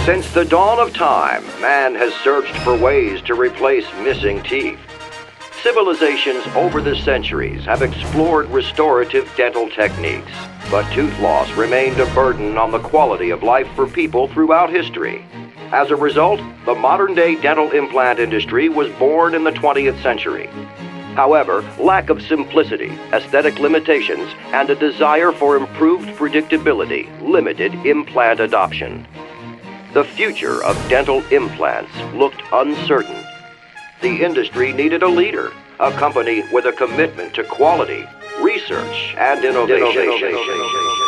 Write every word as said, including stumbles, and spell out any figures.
Since the dawn of time, man has searched for ways to replace missing teeth. Civilizations over the centuries have explored restorative dental techniques, but tooth loss remained a burden on the quality of life for people throughout history. As a result, the modern-day dental implant industry was born in the twentieth century. However, lack of simplicity, aesthetic limitations, and a desire for improved predictability limited implant adoption. The future of dental implants looked uncertain. The industry needed a leader, a company with a commitment to quality, research, and innovation. innovation.